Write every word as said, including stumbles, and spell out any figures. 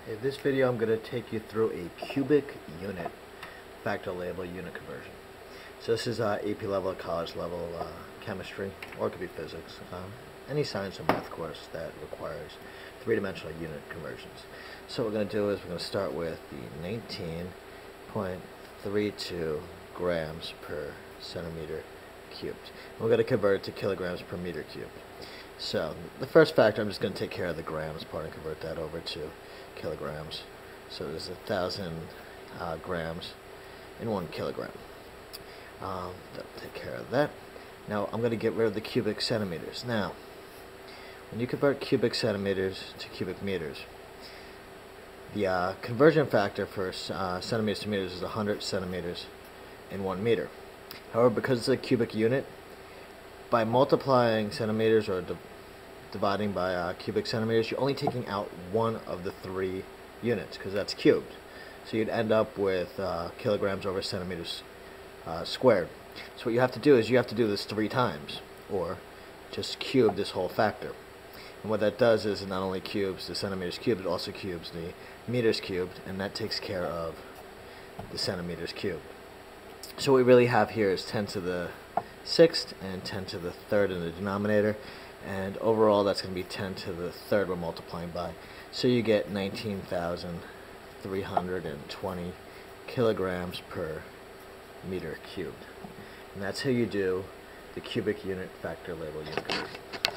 In this video I'm going to take you through a cubic unit factor label unit conversion. So this is uh, A P level, college level uh, chemistry, or it could be physics, um, any science or math course that requires three-dimensional unit conversions. So what we're going to do is we're going to start with the nineteen point three two grams per centimeter cubed. And we're going to convert it to kilograms per meter cubed. So the first factor, I'm just going to take care of the grams part and convert that over to kilograms. So there's a thousand uh, grams in one kilogram. Um, that'll take care of that. Now I'm going to get rid of the cubic centimeters. Now, when you convert cubic centimeters to cubic meters, the uh, conversion factor for uh, centimeters to meters is one hundred centimeters in one meter. However, because it's a cubic unit, by multiplying centimeters or di dividing by uh, cubic centimeters, you're only taking out one of the three units because that's cubed. So you'd end up with uh, kilograms over centimeters uh, squared. So what you have to do is you have to do this three times, or just cube this whole factor. And what that does is it not only cubes the centimeters cubed, it also cubes the meters cubed, and that takes care of the centimeters cubed. So what we really have here is ten to the sixth and ten to the third in the denominator, and overall that's going to be ten to the third we're multiplying by. So you get nineteen thousand three hundred twenty kilograms per meter cubed. And that's how you do the cubic unit factor label unit conversion.